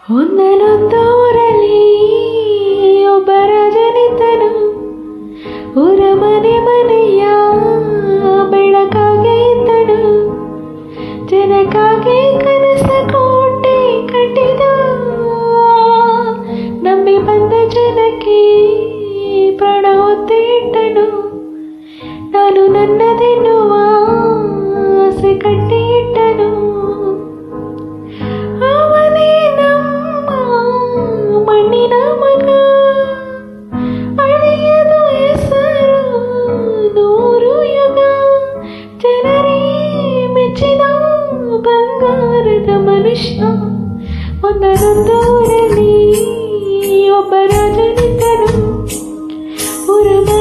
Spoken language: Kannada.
ಒಂದನೊಂದೂರಲ್ಲಿ ಒಬ್ಬ ರಾಜನಿದ್ದನು. ಊರ ಮನೆ ಮನೆಯ ಬೆಳಕಾಗೆ ಇದ್ದನು. ಜನಕ್ಕಾಗಿ ಕನಸ ಕೋಟೆ ಕಟ್ಟಿದ. ನಂಬಿ ಬಂದ ಜನಕ್ಕೆ ಪ್ರಾಣ ಒತ್ತೆ ಇಟ್ಟನು. ನಾನು ನನ್ನದೆನ್ನುವ ಆಸೆ ಕಟ್ಟಿ ಇಟ್ಟನು. ಅವನೇ ನಮ್ಮ ಮಣ್ಣಿನ ಮಗ. ಅಳಿಯದು ಹೆಸರು ನೂರು ಯುಗ. ಜನರೇ ಮೆಚ್ಚಿದ ಬಂಗಾರದ ಮನುಷ್ಯ. ಒಂದನೊಂದೂರಲ್ಲಿ ಒಬ್ಬ ರಾಜನಿದ್ದನು. ಊರ